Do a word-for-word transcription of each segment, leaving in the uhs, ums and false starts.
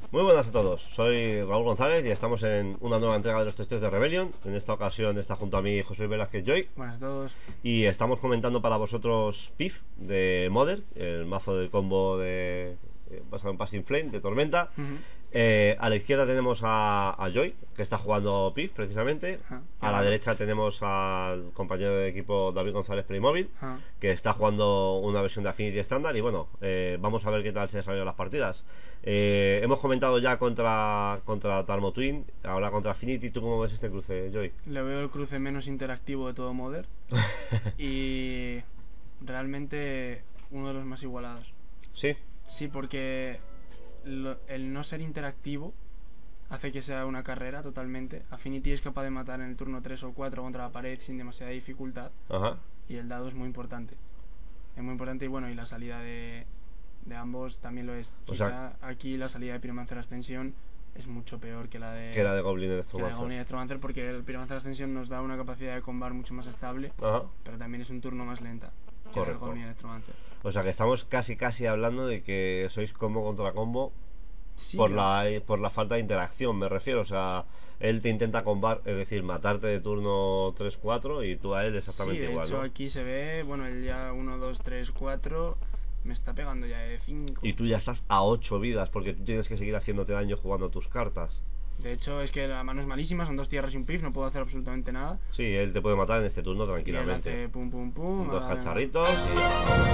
Muy buenas a todos, soy Raúl González y estamos en una nueva entrega de los testeos de Rebellion. En esta ocasión está junto a mí José Velázquez Joy. Buenas a todos. Y estamos comentando para vosotros P I F de Mother, el mazo del combo de eh, basado en Passing Flame de Tormenta. Uh -huh. eh, a la izquierda tenemos a, a Joy, que está jugando P I F precisamente. Uh -huh. A la derecha tenemos al compañero de equipo David González Playmobil, uh -huh. que está jugando una versión de Affinity estándar. Y bueno, eh, vamos a ver qué tal se desarrollan las partidas. Eh, hemos comentado ya contra, contra Tarmo Twin, ahora contra Affinity. ¿Tú cómo ves este cruce, Joy? Le veo el cruce menos interactivo de todo Modern y realmente uno de los más igualados. Sí. Sí, porque lo, el no ser interactivo hace que sea una carrera totalmente. Affinity es capaz de matar en el turno tres o cuatro contra la pared sin demasiada dificultad. Ajá. Y el dado es muy importante. Es muy importante y bueno, y la salida de, de ambos también lo es. O Quizá sea, aquí la salida de Pyromancer Ascensión es mucho peor que la de que la de Goblin Electromancer. Goblin Electromancer, porque el Pyromancer Ascensión nos da una capacidad de combar mucho más estable. Ajá. Pero también es un turno más lenta. Correcto. Que el Goblin Electromancer. O sea que estamos casi casi hablando de que sois combo contra combo. Sí, por la por la falta de interacción, me refiero. O sea, él te intenta combar, es decir, matarte de turno tres cuatro y tú a él exactamente sí, de igual, hecho, ¿no? aquí se ve, bueno, él ya uno, dos, tres, cuatro me está pegando ya de cinco. Y tú ya estás a ocho vidas porque tú tienes que seguir haciéndote daño jugando tus cartas. De hecho, es que la mano es malísima, son dos tierras y un pif, no puedo hacer absolutamente nada. Sí, él te puede matar en este turno tranquilamente. Y él hace pum pum pum. Dos cacharritos y ya.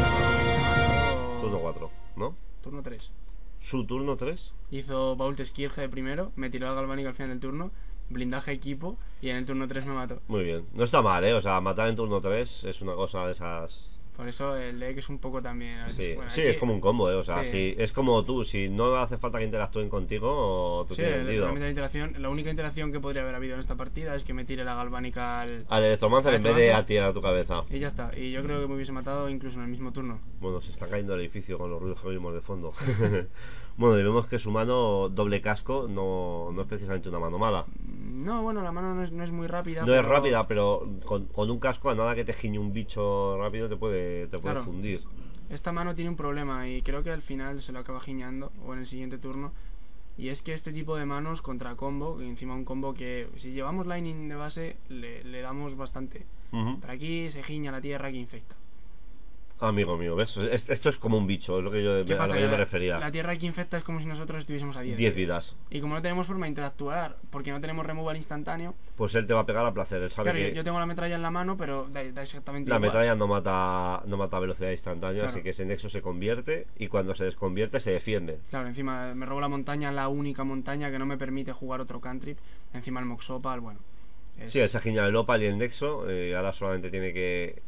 Turno cuatro, ¿no? Turno tres. Su turno tres. Hizo Vault Skirge de primero, me tiró al Galvanic al final del turno, blindaje equipo y en el turno tres me mató. Muy bien, no está mal, ¿eh? O sea, matar en turno tres es una cosa de esas... Por eso el deck es un poco también... Sí, bueno, sí aquí... es como un combo, ¿eh? O sea, sí. si, es como tú, si no hace falta que interactúen contigo, tú sí, tienes vendido. La, interacción, la única interacción que podría haber habido en esta partida es que me tire la galvánica al... Al Electromancer en vez de a tirar a tu cabeza. Y ya está, y yo creo que me hubiese matado incluso en el mismo turno. Bueno, se está cayendo el edificio con los ruidos que oímos de fondo. Bueno, y vemos que su mano doble casco no, no es precisamente una mano mala. No, bueno, la mano no es, no es muy rápida. No pero... es rápida, pero con, con un casco a nada que te giñe un bicho rápido te puede, te puede claro. fundir. Esta mano tiene un problema y creo que al final se lo acaba giñando o en el siguiente turno. Y es que este tipo de manos contra combo, y encima un combo que si llevamos Lightning de base le, le damos bastante. Uh-huh. Pero aquí se giña la tierra que infecta. Amigo mío, ¿ves? Esto es como un bicho, es lo que yo, ¿Qué a pasa? lo que yo me la, refería. La tierra que infecta es como si nosotros estuviésemos a diez. diez vidas. Y como no tenemos forma de interactuar, porque no tenemos removal instantáneo... Pues él te va a pegar a placer, él sabe claro, que... yo, yo tengo la metralla en la mano, pero da, da exactamente la igual. La metralla no mata no mata a velocidad instantánea, claro. Así que ese nexo se convierte y cuando se desconvierte se defiende. Claro, encima me robo la montaña, la única montaña que no me permite jugar otro cantrip. Encima el Moxopal, bueno... Es... Sí, él se giña el Opal y el nexo, y eh, ahora solamente tiene que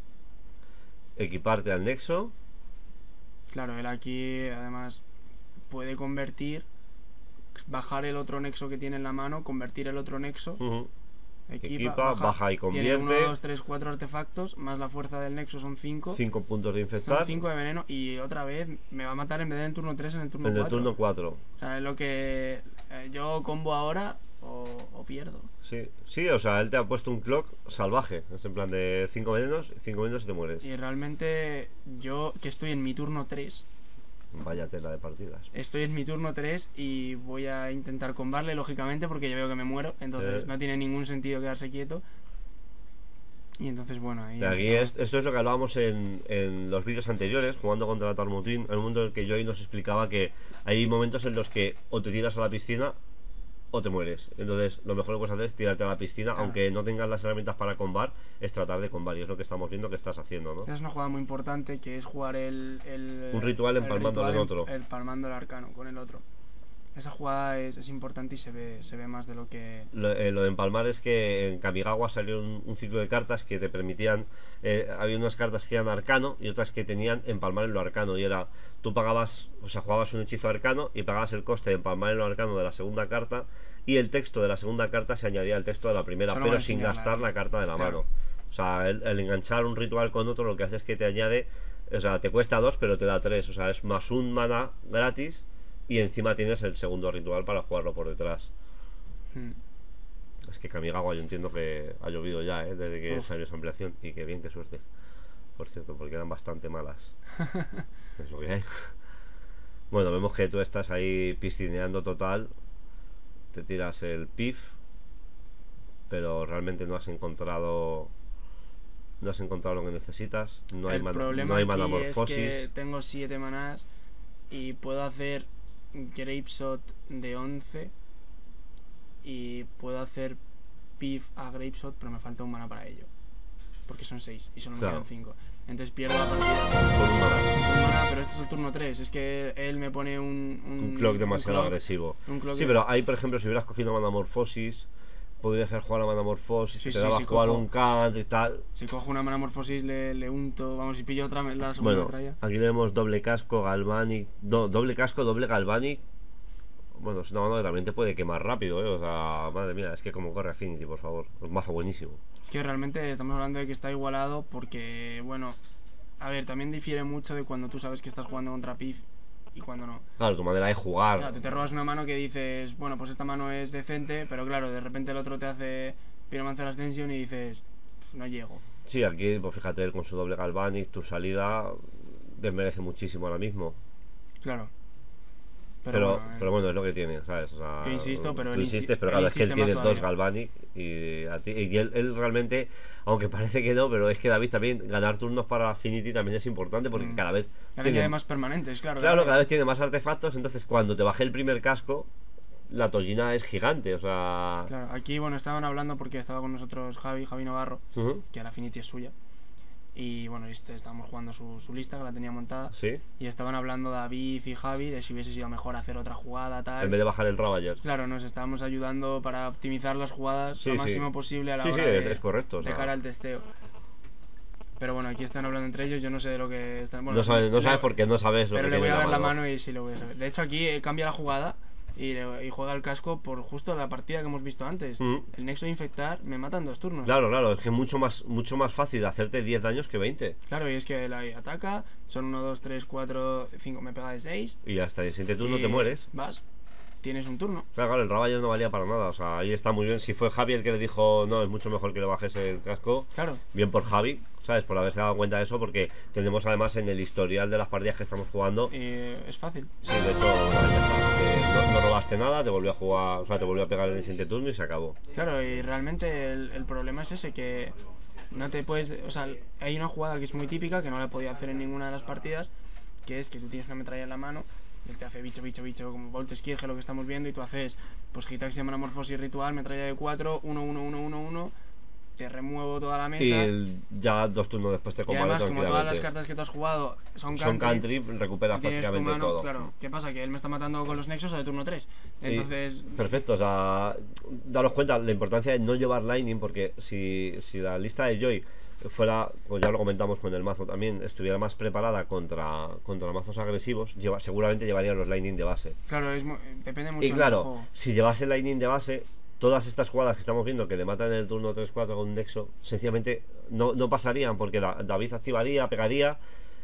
equiparte al nexo. Claro, él aquí además puede convertir, bajar el otro nexo que tiene en la mano, convertir el otro nexo, uh-huh. equipa, equipa baja, baja y convierte. Tiene uno, dos, tres, cuatro artefactos, más la fuerza del nexo son cinco. cinco puntos de infectar. Son cinco de veneno y otra vez me va a matar en vez de en turno tres en el turno cuatro. En cuatro. el turno cuatro. O sea, es lo que eh, yo combo ahora o, o pierdo. Sí, sí, o sea, él te ha puesto un clock salvaje. Es en plan de cinco venenos, cinco venenos y te mueres. Y realmente yo, que estoy en mi turno tres... Vaya tela de partidas. Estoy en mi turno tres y voy a intentar combarle, lógicamente, porque yo veo que me muero. Entonces sí. No tiene ningún sentido quedarse quieto. Y entonces, bueno, ahí... De aquí es, esto es lo que hablábamos en, en los vídeos anteriores, jugando contra la Tarmo Twin. En un momento en el que Joy nos explicaba que hay momentos en los que o te tiras a la piscina o te mueres. Entonces lo mejor que puedes hacer es tirarte a la piscina, claro. Aunque no tengas las herramientas para combar, es tratar de combar. Y es lo que estamos viendo que estás haciendo, ¿no? Es una jugada muy importante, que es jugar el... el un ritual empalmando con otro. Empalmando el arcano con el otro. Esa jugada es, es importante y se ve, se ve más de lo que... Lo, eh, lo de empalmar es que en Kamigawa salió un, un ciclo de cartas que te permitían... Eh, había unas cartas que eran arcano y otras que tenían empalmar en lo arcano. Y era... Tú pagabas... O sea, jugabas un hechizo arcano y pagabas el coste de empalmar en lo arcano de la segunda carta. Y el texto de la segunda carta se añadía al texto de la primera, Solo pero sin gastar la carta de la claro. mano. O sea, el, el enganchar un ritual con otro lo que hace es que te añade... O sea, te cuesta dos pero te da tres. O sea, es más un mana gratis... Y encima tienes el segundo ritual para jugarlo por detrás. Hmm. Es que Kamigawa yo entiendo que ha llovido ya, ¿eh? Desde que Uf. salió esa ampliación. Y que bien, que suerte. Por cierto, porque eran bastante malas. Es lo que hay. Bueno, vemos que tú estás ahí piscineando total. Te tiras el pif, pero realmente no has encontrado no has encontrado lo que necesitas. No hay, El mana, problema no hay aquí manamorfosis. es que tengo siete manás y puedo hacer Grapeshot de once y puedo hacer Pif a Grapeshot, pero me falta un mana para ello. Porque son seis y solo me Claro. quedan cinco. Entonces pierdo la partida. Por un mana. Un mana, pero este es el turno tres. Es que él me pone un... Un, Un clock demasiado un clock, agresivo. un clock Sí, de- pero ahí, por ejemplo, si hubieras cogido manamorfosis, podrías haber jugado la manamorfosis, Sí, que te sí, daba sí, a jugar cojo. un cant y tal. Si cojo una manamorfosis le, le unto, vamos, y pillo otra vez la segunda Bueno, metralla. aquí tenemos doble casco, galvanic, do- doble casco, doble galvanic. Bueno, es una mano que también te puede quemar rápido, ¿eh? O sea, madre mía, es que como corre Affinity, por favor. Un mazo buenísimo. Es que realmente estamos hablando de que está igualado porque, bueno, a ver, también difiere mucho de cuando tú sabes que estás jugando contra Pif y cuando no. Claro, tu manera de jugar. Claro, tú te robas una mano que dices, bueno, pues esta mano es decente, pero claro, de repente el otro te hace Pyromancer Ascension y dices, "Pf, no llego". Sí, aquí, pues fíjate, él con su doble galvanic, tu salida desmerece muchísimo ahora mismo. Claro. Pero, bueno, pero bueno, es lo que tiene, ¿sabes? O sea, Yo insisto, pero tú él insistes, insi- pero él claro, es que él insiste más tiene dos todavía. Galvanic y, a ti- y él, él realmente, aunque parece que no, pero es que David también, ganar turnos para Affinity también es importante porque Mm. cada vez Ahora tiene, añade más permanentes, claro. claro, cada vez tiene más artefactos, entonces cuando te baje el primer casco, la tollina es gigante, o sea... Claro, aquí, bueno, estaban hablando porque estaba con nosotros Javi, Javi Navarro, Ujú, que la Affinity es suya. Y bueno, este, estábamos jugando su, su lista, que la tenía montada. sí, Y estaban hablando David y Javi de si hubiese sido mejor hacer otra jugada, tal. en vez de bajar el Ravager. Claro, nos estábamos ayudando para optimizar las jugadas Sí, lo sí. máximo posible a la Sí, sí, hora es- de, es correcto, o de sea. cara al testeo. Pero bueno, aquí están hablando entre ellos, yo no sé de lo que están... Bueno, no sabes, no le- sabes porque no sabes lo pero que le tiene voy a en ver la mano y sí lo voy a saber. De hecho, aquí eh, cambia la jugada y, le- y juega el casco por justo la partida que hemos visto antes. Mm. El nexo de infectar me mata en dos turnos. Claro, claro, es que es mucho más, mucho más fácil hacerte diez daños que veinte. Claro, y es que la ataca, son uno, dos, tres, cuatro, cinco, me pega de seis. Y ya está, y el siguiente turno y te mueres. Vas, tienes un turno. Claro, claro, el Ravager no valía para nada, o sea, ahí está muy bien. Si fue Javi el que le dijo, no, es mucho mejor que le bajes el casco, Claro. bien por Javi, ¿sabes? Por haberse dado cuenta de eso, porque tenemos además en el historial de las partidas que estamos jugando. Y es fácil. Sí, de hecho, nada, ya está. Eh, no, no robaste nada, te volvió a jugar, o sea, te volvió a pegar en el siguiente turno y se acabó. Claro, y realmente el, el problema es ese, que no te puedes... O sea, hay una jugada que es muy típica, que no la he podido hacer en ninguna de las partidas, que es que tú tienes una metralla en la mano, y él te hace bicho, bicho, bicho, como Volt Skirge, lo que estamos viendo, y tú haces, pues, Gitaxia, Manamorfosis Ritual, metralla de cuatro, uno, uno, uno, uno, uno, te remuevo toda la mesa. Y el- ya dos turnos después te Y combate además, como todas las tranquilamente. cartas que tú has jugado son country, Son country, recuperas tienes tu prácticamente mano, todo. claro. ¿Qué pasa? Que él me está matando con los nexos a de turno tres. Y- Entonces, perfecto, o sea, daros cuenta la importancia de no llevar Lightning, porque si, si la lista de Joy fuera, pues ya lo comentamos con el mazo también, estuviera más preparada contra, contra mazos agresivos, lleva, seguramente llevaría los Lightning de base. claro, es, mu- depende mucho Y del claro, juego. si llevase Lightning de base, todas estas jugadas que estamos viendo que le matan en el turno tres cuatro con un Nexo, sencillamente no, no pasarían, porque Da- David activaría, pegaría,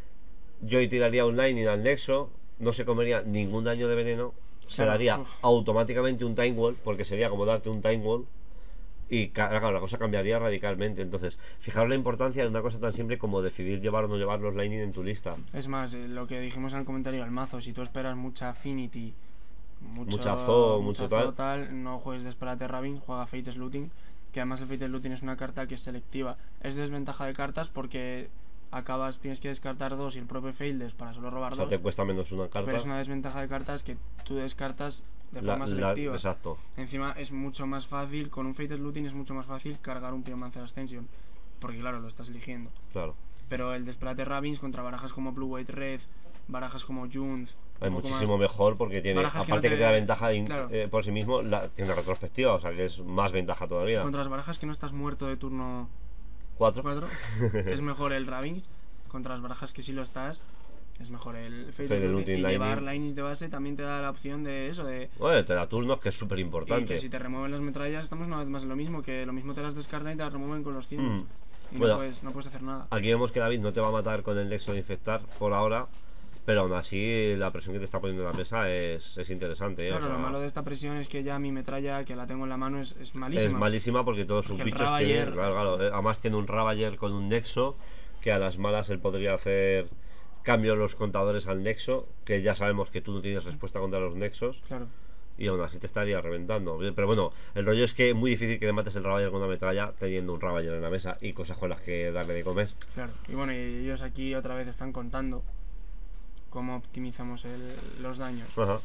Joy tiraría un Lightning al Nexo, no se comería ningún daño de veneno, se Claro, daría uf. automáticamente un Time Wall, porque sería como darte un Time Wall, y ca- claro, la cosa cambiaría radicalmente. Entonces, fijaros la importancia de una cosa tan simple como decidir llevar o no llevar los Lightning en tu lista. Es más, eh, lo que dijimos en el comentario al mazo, si tú esperas mucha Affinity, mucho, Mucha Zoo, mucha mucho Zoo tal. no juegues Desperate Ravine, juega Fates Looting, que además el Fates Looting es una carta que es selectiva. Es desventaja de cartas porque acabas, tienes que descartar dos y el propio Faildes para solo robar O sea, dos. te cuesta menos una carta. Pero es una desventaja de cartas que tú descartas de La- forma la- selectiva. exacto. Encima es mucho más fácil, con un Fated Looting es mucho más fácil cargar un Pyromancer Ascension, porque claro, lo estás eligiendo. Claro. Pero el Desperate Ravines contra barajas como Blue White Red, barajas como Junt, Es muchísimo mejor porque tiene, Barajas que aparte no que te- te da ventaja in- claro. eh, por sí mismo, la- tiene una retrospectiva, o sea que es más ventaja todavía. contra las barajas que no estás muerto de turno Cuatro. cuatro, es mejor el Ravines. Contra las barajas que sí lo estás, es mejor el Fated Fated Looting. Looting, Y llevar Lightning. Lightnings de base también te da la opción de eso, de Bueno, te da turnos, que es súper y importante. que si te remueven las metrallas estamos una vez más en lo mismo, que lo mismo te las descartan y te las remueven con los cien. Mm. Y Bueno. no, puedes, no puedes hacer nada. Aquí vemos que David no te va a matar con el Nexo de infectar por ahora, pero aún así la presión que te está poniendo en la mesa es, es interesante. ¿eh? Claro, O sea, lo malo de esta presión es que ya mi metralla, que la tengo en la mano, es, es malísima. es malísima porque todos sus Porque el bichos Ravager- tienen. Claro, claro, eh, además tiene un Ravager con un Nexo que a las malas él podría hacer cambio los contadores al nexo, que ya sabemos que tú no tienes respuesta contra los nexos. Claro. Y aún así te estaría reventando. Pero bueno, el rollo es que es muy difícil que le mates el Ravager con una metralla teniendo un Ravager en la mesa y cosas con las que darle de comer. Claro. Y bueno, y ellos aquí otra vez están contando cómo optimizamos el, los daños. Ajá.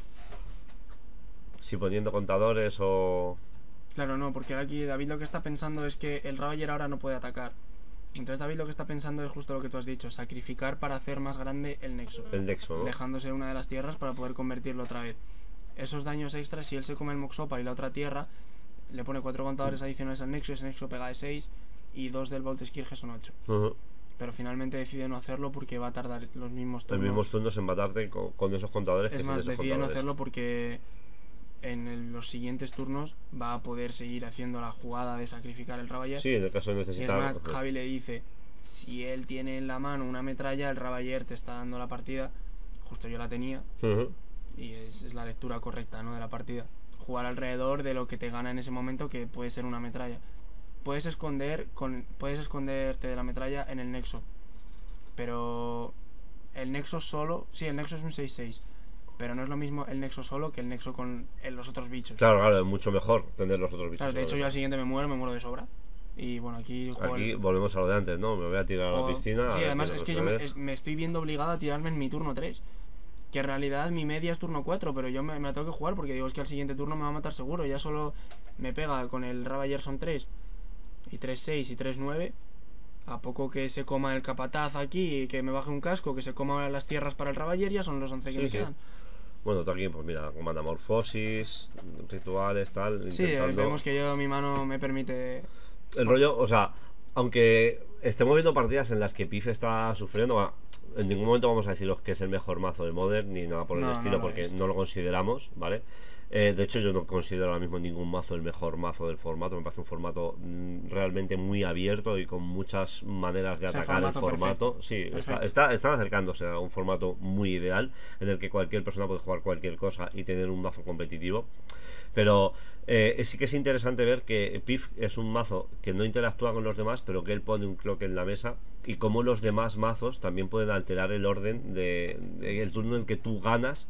Si poniendo contadores o... Claro, no, porque aquí David lo que está pensando es que el Ravager ahora no puede atacar. Entonces David lo que está pensando es justo lo que tú has dicho, sacrificar para hacer más grande el nexo. El nexo, ¿no? Dejándose una de las tierras para poder convertirlo otra vez. Esos daños extras, si él se come el Moxopa y la otra tierra, le pone cuatro contadores adicionales al nexo, ese nexo pega de seis y dos del Vault Skirge son ocho. Uh-huh. Pero finalmente decide no hacerlo porque va a tardar los mismos turnos. Los mismos turnos en matarte con, con esos contadores. Es que más, esos decide contadores. no hacerlo porque en el, los siguientes turnos va a poder seguir haciendo la jugada de sacrificar el Ravager. Sí, en el caso de Y es necesitar. más, Javi le dice, si él tiene en la mano una metralla, el Ravager te está dando la partida. Justo yo la tenía. Uh-huh. Y es, es la lectura correcta, ¿no?, de la partida. Jugar alrededor de lo que te gana en ese momento, que puede ser una metralla. Puedes esconder con, puedes esconderte de la metralla en el nexo. Pero el nexo solo... Sí, el nexo es un seis seis. Pero no es lo mismo el nexo solo que el nexo con el, los otros bichos. Claro, claro, es mucho mejor tener los otros bichos. Claro, de hecho ¿no? yo al siguiente me muero, me muero de sobra. Y bueno, aquí... Juego Aquí el... volvemos a lo de antes, ¿no? Me voy a tirar a la juego... piscina. Sí, a además ver es qué que yo me, sucede. es, me estoy viendo obligado a tirarme en mi turno tres. Que en realidad mi media es turno cuatro, pero yo me, me la tengo que jugar porque digo, es que al siguiente turno me va a matar seguro. Ya solo me pega con el Ravager son tres y tres seis y tres nueve. A poco que se coma el capataz aquí y que me baje un casco, que se coma las tierras para el Ravager, ya son los once que Sí, me sí. quedan. Bueno, tú aquí, pues mira, con metamorfosis, rituales, tal. Sí, intentando... vemos que yo mi mano me permite... El rollo, o sea, aunque estemos viendo partidas en las que Pif está sufriendo, va, en ningún momento vamos a deciros que es el mejor mazo de Modern ni nada por el No, estilo, no lo porque es. no lo consideramos, ¿vale? Eh, de hecho, yo no considero ahora mismo ningún mazo el mejor mazo del formato. Me parece un formato mm, realmente muy abierto y con muchas maneras de Es el atacar el formato formato. perfecto. Sí, está, Perfecto. está, están acercándose a un formato muy ideal en el que cualquier persona puede jugar cualquier cosa y tener un mazo competitivo. Pero eh, sí que es interesante ver que Pif es un mazo que no interactúa con los demás, pero que él pone un clock en la mesa y cómo los demás mazos también pueden alterar el orden de, de el turno en que tú ganas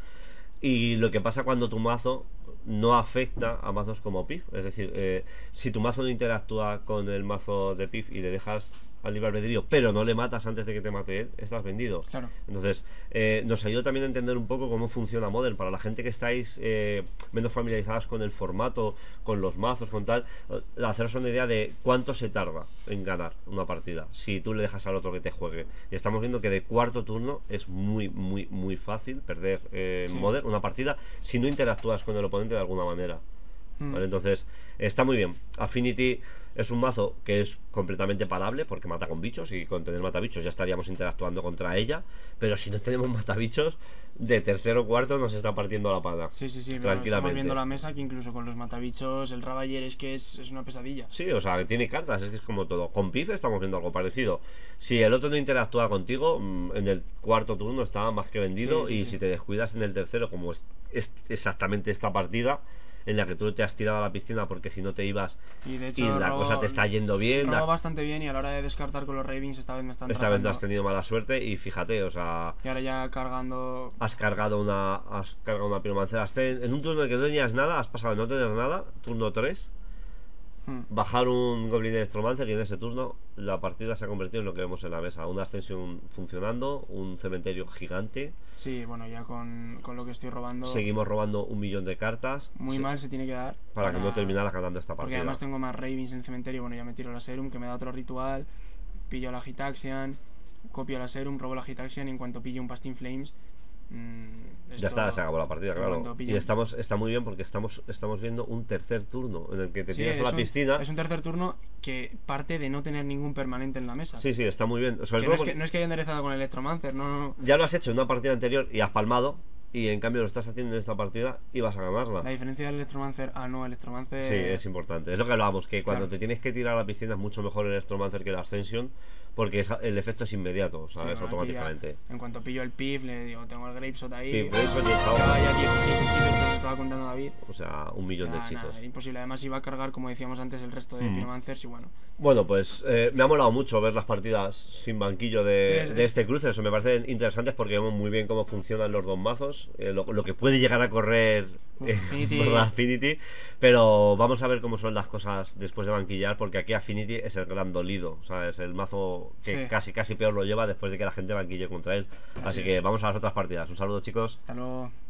y lo que pasa cuando tu mazo no afecta a mazos como Pif. Es decir, eh, si tu mazo no interactúa con el mazo de Pif y le dejas al libre albedrío, pero no le matas antes de que te mate él, estás vendido. Claro. Entonces, eh, nos ayuda también a entender un poco cómo funciona Modern. Para la gente que estáis eh, menos familiarizadas con el formato, con los mazos, con tal, eh, haceros una idea de cuánto se tarda en ganar una partida si tú le dejas al otro que te juegue. Y estamos viendo que de cuarto turno es muy, muy, muy fácil perder eh, en Sí. Modern una partida si no interactúas con el oponente de alguna manera. Mm. ¿Vale? Entonces, está muy bien. Affinity es un mazo que es completamente parable porque mata con bichos y con tener matabichos ya estaríamos interactuando contra ella. Pero si no tenemos matabichos, de tercero o cuarto nos está partiendo la pana. Sí, sí, sí, pero Tranquilamente. estamos viendo la mesa que incluso con los matabichos el Ravager es que es, es una pesadilla. Sí, o sea, que tiene cartas, es que es como todo. Con Pif estamos viendo algo parecido. Si el otro no interactúa contigo, mm, en el cuarto turno está más que vendido. Sí, sí, y sí. si te descuidas en el tercero, como es, es exactamente esta partida en la que tú te has tirado a la piscina porque si no te ibas Y de hecho y la robo- cosa te está yendo bien, robo da- bastante bien y a la hora de descartar con los Ravens esta vez me están esta vez no tratando. has tenido mala suerte y fíjate, o sea, Y ahora ya cargando... has cargado una has cargado una Pyromancer Ascent en un turno en el que no tenías nada, has pasado de no tener nada, turno tres, Hmm. bajar un Goblin Electromancer y en ese turno la partida se ha convertido en lo que vemos en la mesa, una Ascension funcionando, un cementerio gigante, Sí, bueno, ya con, con lo que estoy robando... seguimos robando un millón de cartas Muy se- mal se tiene que dar. para que no terminara ganando esta Porque partida. además tengo más Ravens en el cementerio. Bueno, ya me tiro la Serum, que me da otro ritual. Pillo la Gitaxian, copio la Serum, robo la Gitaxian y en cuanto pillo un Pastin Flames... mmm, Ya está, se acabó la partida, en claro. cuanto pillo- Y estamos, está muy bien porque estamos, estamos viendo un tercer turno en el que te Sí, tiras a es la un- piscina. Es un tercer turno que parte de no tener ningún permanente en la mesa. Sí, sí, está muy bien. Sobre Que todo no, es porque que, no es que haya enderezado con el Electromancer, no, no, no. ya lo has hecho en una partida anterior y has palmado. Y en cambio lo estás haciendo en esta partida y vas a ganarla. La diferencia del Electromancer a no Electromancer... Sí, es importante. Es lo que hablábamos, que cuando Claro. te tienes que tirar a la piscina es mucho mejor el Electromancer que el Ascension, porque es- el efecto es inmediato, Sí, ¿sabes? bueno, aquí ya, Automáticamente. en cuanto pillo el pif, le digo, tengo el Grapeshot ahí. Pif, Grapeshot y chao. Llevaba ya dieciséis hechizos que nos estaba contando David. O sea, un millón de Nada, hechizos. nada, imposible. Además iba a cargar, como decíamos antes, el resto de Mm. Pyromancers y bueno. Bueno, pues eh, me ha molado mucho ver las partidas sin banquillo de, Sí, es- de es- este cruce. Eso me parecen interesantes porque vemos muy bien cómo funcionan los dos mazos, eh, lo, lo que puede llegar a correr Uf, eh, Affinity. ¿verdad? Affinity. Pero vamos a ver cómo son las cosas después de banquillar, porque aquí Affinity es el gran dolido, ¿sabes? El mazo que Sí. casi casi peor lo lleva después de que la gente banquille contra él. Así Sí. que vamos a las otras partidas. Un saludo, chicos. Hasta luego.